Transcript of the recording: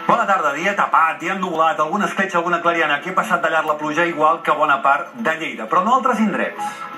Bona tarda, dia tapat, dia ennubulat, alguna escletxa, alguna clariana. Aquí ha passat de llarg la pluja igual que bona part de Lleida, però no altres indrets.